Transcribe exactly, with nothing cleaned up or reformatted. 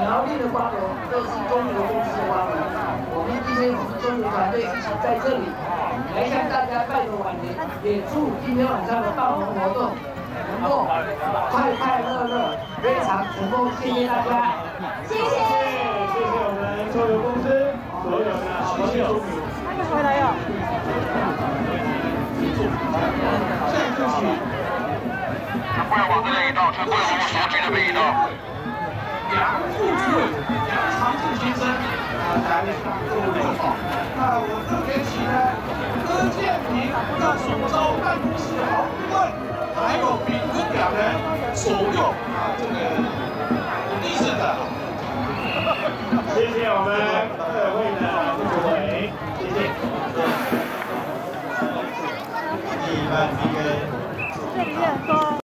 苗栗的光荣都是中油公司的光荣。我们今天我们中油团队一起在这里来向大家拜个晚年，也祝今天晚上的爆红活动能够快快乐乐，非常成功。谢谢大家， 谢谢，谢谢我们中油公司所有的好朋友。 他们回来了。 现在就请。 全部要往这边移动，全部要往所局那边移动。 杨副主委杨长志先生啊，来做领导。那我特别请呢，柯建平的苏州办公室好顾问，还有秉公两人左右啊，这个理事长。谢谢我们各位的副主委，谢谢。一般 P K。这里面说。